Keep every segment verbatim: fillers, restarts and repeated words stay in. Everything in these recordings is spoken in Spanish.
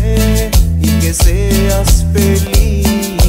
besé y que seas feliz.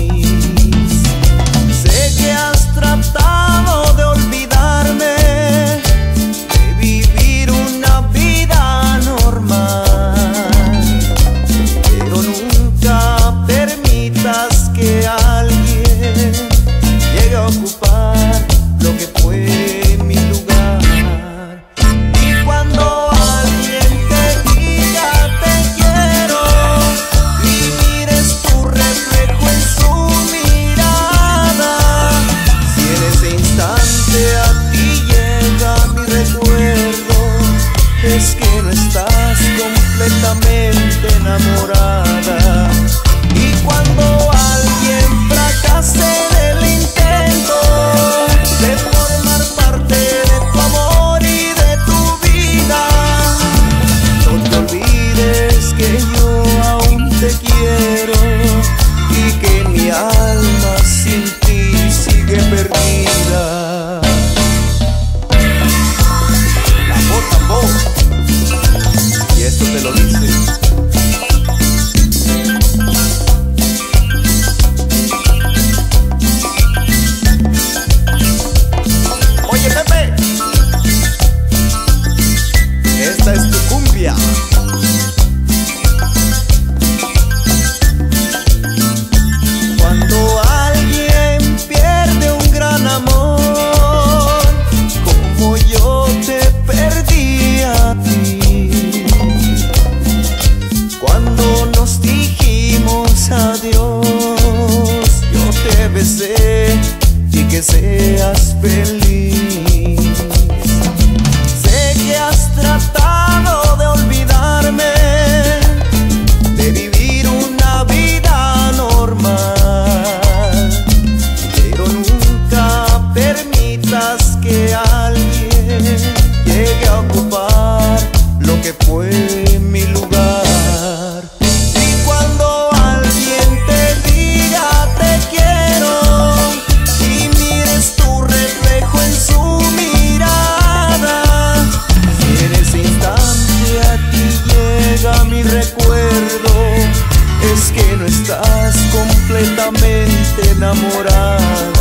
Sé que has tratado de olvidarme, de vivir una vida normal, pero nunca permitas que alguien llegue a ocupar lo que fue mi lugar. Y cuando alguien te diga te quiero y mires tu reflejo en su mirada, si en ese instante a ti llega mi recuerdo, es que no estás completamente enamorada. Y cuando alguien fracase en el intento de formar parte de tu amor y de tu vida, no te olvides que yo aún te quiero y que mi alma sin ti sigue perdida. La voz tambor, y esto te lo dice esta es tu cumbia. Cuando alguien pierde un gran amor, como yo te perdí a ti, cuando nos dijimos adiós, yo te besé y que seas feliz. Tratado de olvidarme, de vivir una vida normal, pero nunca permitas que alguien llegue a ocupar lo que fue mi lugar. Y cuando alguien te diga te quiero y mires tu reflejo en su mirada, en ese instante a ti llega mi recuerdo, es que no estás completamente enamorada.